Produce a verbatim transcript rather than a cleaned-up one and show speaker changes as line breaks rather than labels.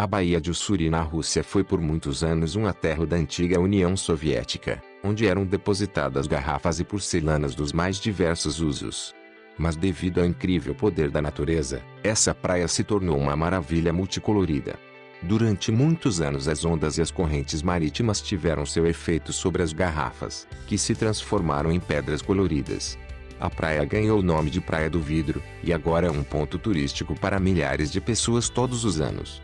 A Baía de Ussuri na Rússia foi por muitos anos um aterro da antiga União Soviética, onde eram depositadas garrafas e porcelanas dos mais diversos usos. Mas devido ao incrível poder da natureza, essa praia se tornou uma maravilha multicolorida. Durante muitos anos as ondas e as correntes marítimas tiveram seu efeito sobre as garrafas, que se transformaram em pedras coloridas. A praia ganhou o nome de Praia do Vidro, e agora é um ponto turístico para milhares de pessoas todos os anos.